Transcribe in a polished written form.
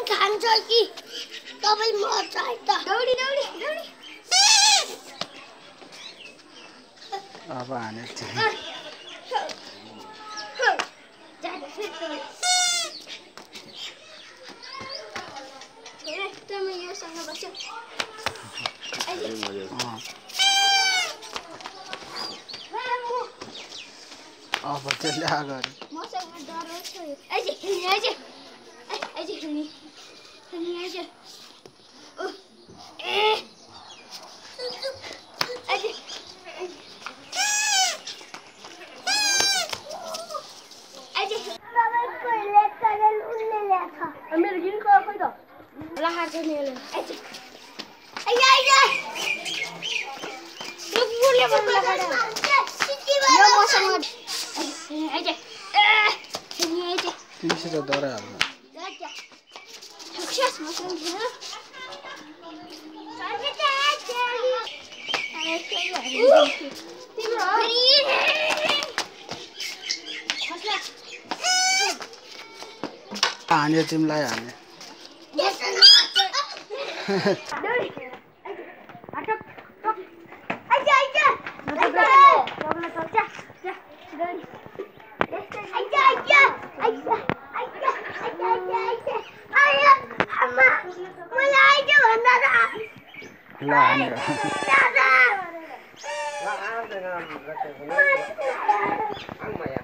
खान्छ कि तपाईँ मर्छ है त दौडी दौडी दौडी अब हाने अब चाहिँ अगाडि मसँग डर छ अझै खेल्ने अझै खेल्ने अझै ए अझै तपाईँको लेटरल उनले ल्याछ मेरो गिनको खोइ त लहार छ मेरो अझै यो बुढले पनि लगाएर यो मसँग अझै तिमीसित डराइ हाल्नु सक्सेस मसँग थियो हाने तिमीलाई हाने ल हाने